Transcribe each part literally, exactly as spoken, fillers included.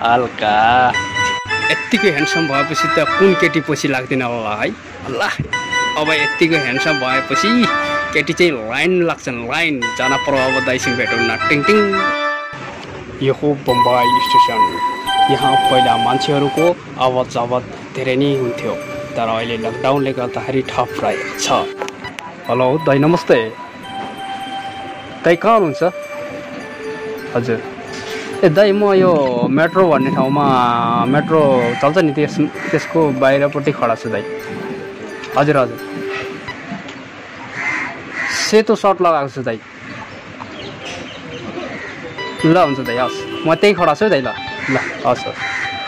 हल्का यतिकै ह्यान्डसम भएपछि त कुन केटी पछि लाग्दैन होला है अल्लाह। अब यतिकै ह्यान्डसम भएपछि केटी चाहिँ लाइन लाग्छन् लाइन जान पर्यो अब दाइसँग भेटौँ न टिङ टिङ। यो हो बम्बई स्टेसन। यहाँ पहिला मान्छेहरूको आवाज जावत धेरै नै हुन्थ्यो तर अहिले लकडाउनले गर्दाखेरि ठप रहेको छ। हेलो दाइ नमस्ते। दाइ कहाँ हुनुहुन्छ? हजुर ए दाइ म यो मेट्रो भन्ने ठाउँमा मेट्रो चल्छ नि त्यस त्यसको बाहिरपट्टि खडा छु दाइ। हजुर हजुर सेतो सर्ट लगाएको छु दाइ। ल हुन्छ दाइ हस् म त्यही खडा छु दाइ। ल ल हस् हस्।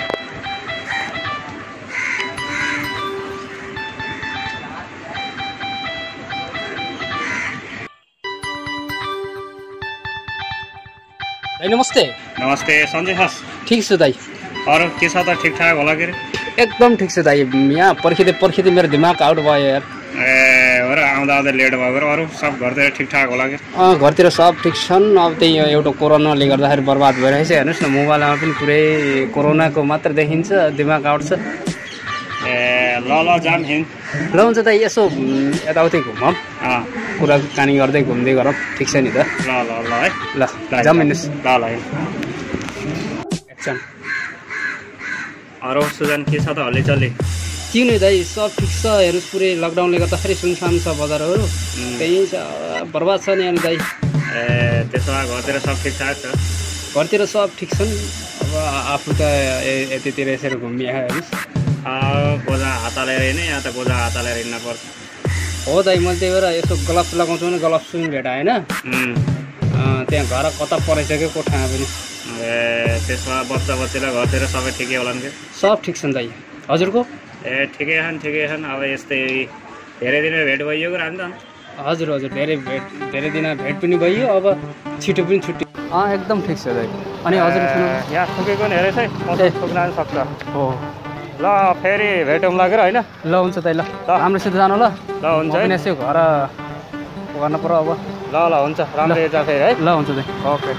दाइ नमस्ते। नमस्ते सन्जय खास। ठिक छु दाइ। अरू के छ त ठिकठाक होला के अरे? एकदम ठिक छ दाइ। यहाँ पर्खिँदै पर्खिँदै मेरो दिमाग आउट भयो यार। ए हो र आउँदा आउँदा लेट भएको। अरू सब घरतिर ठिकठाक होला कि? अँ घरतिर सब ठिक छन्। अब त्यही एउटा कोरोनाले गर्दाखेरि बर्बाद भइरहेछ। हेर्नुहोस् न मोबाइलमा पनि पुरै कोरोनाको मात्र देखिन्छ दिमाग आउट छ। ए ल ल जाम हिँड। ल हुन्छ दाइ यसो यताउति घुमौँ अँ कुराकानी गर्दै घुम्दै गरौँ ठिक छ नि त? ल ल ल है ल जाम हिँड्नुहोस्। ल ल एकछिन। अरू सुजन के छ त हल्लीचल्ली? के नि दाइ सब ठिक छ। हेर्नुहोस् पुरै लकडाउनले गर्दाखेरि सुनसान छ बजारहरू। त्यही छ बर्बाद छ नि अहिले दाइ। ए त्यसो भए घरतिर सब ठिकठाक छ? घरतिर सब ठिक छन्। अब आफू त यतितिर यसरी घुमिया हेर्नुहोस्। बोजा हात हालेर हिँड्ने यहाँ त बोजा हात हालेर हिँड्न पर्छ। हो दाइ मैले त्यही भएर यसो ग्लभ्स लगाउँछु भने ग्लभ्स पनि भेटाएन। त्यहाँ घर कता परेछ कोठामा पनि। ए त्यसमा बच्चा बच्चीलाई घरतिर सबै ठिकै होला नि? सब ठिक छन् दाइ। हजुरको? ए ठिकै छन् ठिकै छन्। अब यस्तै धेरै दिन भेट भइयो कुरा नि त? हजुर हजुर धेरै भेट धेरै दिन भेट पनि भइयो। अब छिटो पनि छुट्टी। अँ एकदम ठिक छ दाइ। अनि हजुर यहाँ ठुकेको नि हेरेछ है ठुक्न सक्छ। हो ल फेरि भेटौँ लागेर होइन? ल हुन्छ दाइ। ल राम्रोसित जानु ल। ल हुन्छ है। यसो घर गर्नु पर्यो अब। ल ल हुन्छ राम्रो जा फेरि है। ल हुन्छ दाइ। ओके।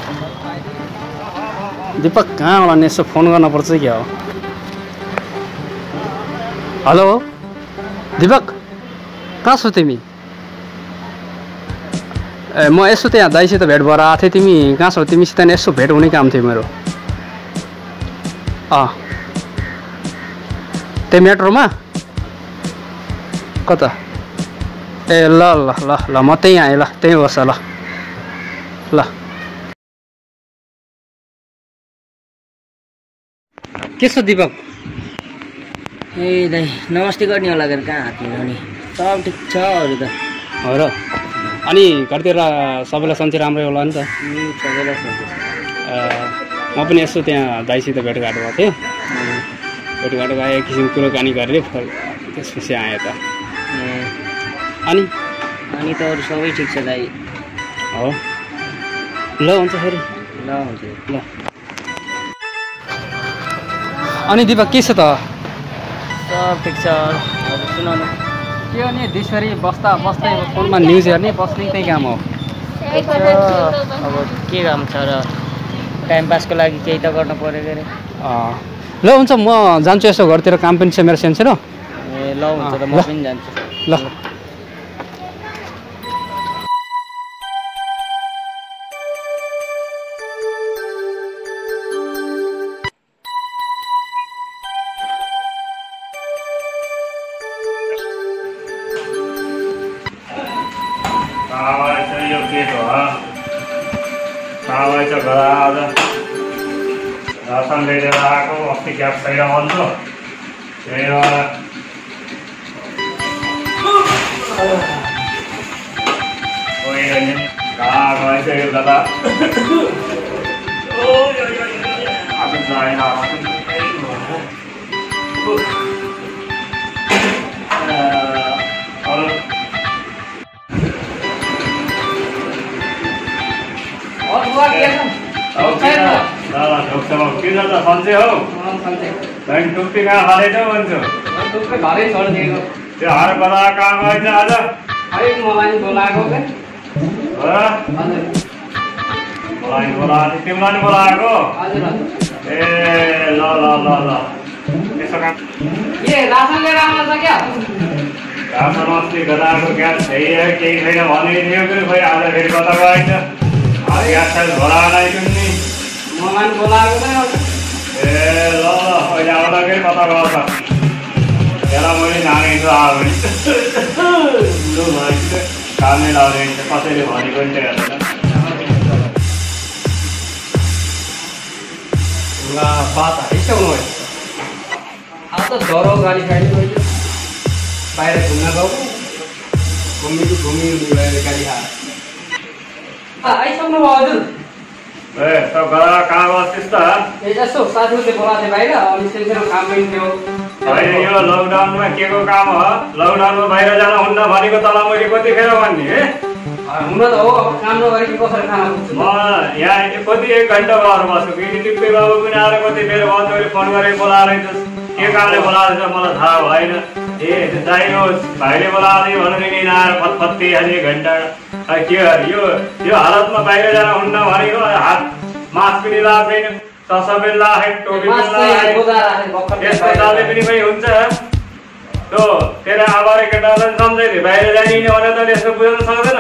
दिपक कहाँ होला नि यसो फोन गर्नुपर्छ क्या हो। हेलो दिपक कहाँ छौ तिमी? ए म यसो त्यहाँ दाइसित भेट भएर आएको थिएँ। तिमी कहाँ छौ? तिमीसित यसो भेट हुने काम थियो मेरो। अँ त्यही मेट्रोमा कता? ए ल ल ल ल म त्यहीँ आएँ। ल त्यहीँ बस्छ। ल ल के छ दिपक? ए दाइ नमस्ते गर्ने होला गरेर कहाँ हात मिलाउने। सब ठिक छ अरू त। हो र? अनि घरतिर सबैलाई सन्चै राम्रै होला नि त? सबैलाई सन्चै। म पनि यसो त्यहाँ दाइसित भेटघाट भएको थियो। भेटघाट भयो एक किसिम कुराकानी गरेर त्यसपछि आएँ त। अनि अनि त अरू सबै ठिक छ दाइ। हो ल हुन्छ फेरि। ल हुन्छ ल। अनि दिपक के छ त? सब ठिक छ। हजुर सुनाउनु। के हो नि दिसरी बस्दा बस्दै फोनमा न्युज हेर्ने बस्ने त्यही काम हो। अब के काम छ र टाइम पासको लागि केही त गर्नु पऱ्यो के अरे। ल हुन्छ म जान्छु यसो घरतिर काम पनि छ मेरो सानसानो। ए ल हुन्छ त म पनि जान्छु। ल यो के छ आज घर आज रासन लिएर आएको। अस्ति ग्यास छैन भन्छु त्यही भएर कहाँ गएछ यो दादा? के छ त सन्चै हौ? बहिनी टुप्पी कहाँ खाँदैछौ भन्छु? त्यो हर बदा कहाँ गएछ आज? मलाई बोलाएको बोलाएको तिमीलाई नि बोलाएको? ए ल ल ल ल यसो काम ए रासन लिएर आउन छ क्या रासन अस्ति गदाको ग्यास छैन केही छैन भनिदियो कि खोइ आज फेरि कता गएछ ग्यास साइज भराएन नि मलाई बोलाएको छैन ए ल ल अहिले आउँदाखेरि कता गएछ त्यसलाई मैले जानेछु आयो भने लु भएपछि कामै लाउने कसैले भनेको नि हेर्दैन ल बात हाइस्याउनु भयो अब त डरो गाडी खाइदिनु भयो बाहिर घुम्न गएको घुम्मी घुम्मी भएर गाडी खाएर आइसक्नु भयो हजुर ए त गरा कहाँ बस्थिस् त ए यसो साथीहरूले बोलाएको थियो बाहिर अनि सानो काम पनि थियो होइन यो लकडाउनमा के को काम हो लकडाउनमा बाहिर जान हुन्न भनेको तल मैले कतिखेर भन्ने है हुन त हो अब काम नगरी कसरी खाना पुग्छ म यहाँ कति एक घन्टा भएर बस्छु कि टिप्पे बाबु पनि आएर कति बेर भयो तैँले फोन गरेर बोलाएर के कामले बोलाएर मलाई थाहा भएन ए जाइनुहोस् भाइले बोलाएर भनेर नि आएर फतफत्ती हाल्ने एक घन्टा के यो यो हालतमा बाहिर जान हुन्न भनेको हात मास्क पनि लगाएको छैन चस्मा पनि लगाएको टोपी पनि लगाएको यस्तो जाले पनि खै हुन्छ त्यो तेरो आवारे केटालाई सम्झाइदिए बाहिर जानिने भने त यस्तो बुझाउन सक्दैन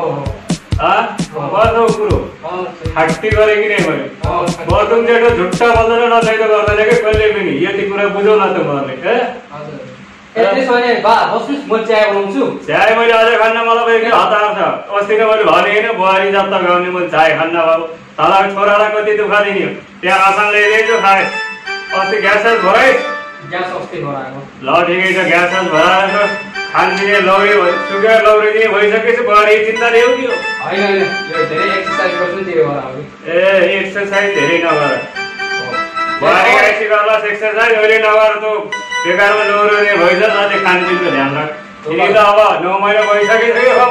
गर्छौ कुरो हट्टी गरे कि नै मैले गर्छौँ जेठो झुट्टा बोल्दैन नचाहि त गर्दैन कि कहिले पनि यति कुरा बुझौ न त मैले चाय मैले अझै खान्न मलाई हतार छ अस्ति नै मैले भने होइन बुहारी जता गाउने मैले चाय खान्न बाबु तल छोरालाई कति दुःख दिने त्यहाँ रासन ल्याइदिएछु खाए अस्ति ग्यास भराइ ग्यास अस्ति भराएको ल ठिकै छ ग्यास भराएर खानपिने लौरी सुगर लौरी दिने भइसकेपछि बुहारी चिन्ता ल्याउ कि होइन होइन धेरै एक्सर्साइज गर्छु त्यही भएर ए एक्सर्साइज धेरै नगर बुहारी गाइसी गर्ला एक्सर्साइज अहिले नगर त बेकारमा लौरी भइछ अझै खानपिनको ध्यान राख यिनी त अब नौ महिना भइसकिसक्यो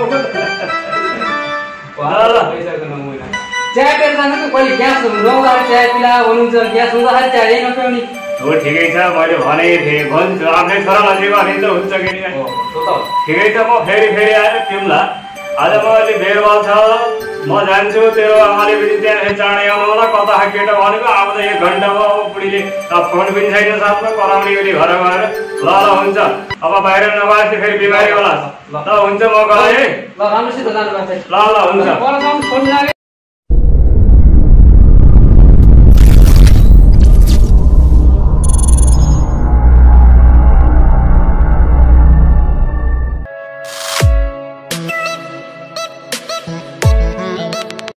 चिया पिएर जान्छ कहिले ग्यास नहुँदाखेरि चिया पिला भन्नुहुन्छ ग्यास हुँदाखेरि चिया नपिउने हो ठिकै छ मैले भनेको थिएँ भन्छु आफ्नै छोरालाई जे भने त हुन्छ कि नि ठिकै छ म फेरि फेरि आएर पिउँला आज म अहिले बेर भएको छ म जान्छु तेरो आमाले पनि त्यहाँ चाँडै आउनु होला कता केटा भनेको अब त एक घन्टा भयो अब बुढीले फोन पनि छैन साथमा कराउने उसले घर गएर ल ल हुन्छ अब बाहिर नभएपछि फेरि बिमारी होला ल हुन्छ म गएँ है ल राम्रोसित जानुपर्छ ल ल हुन्छ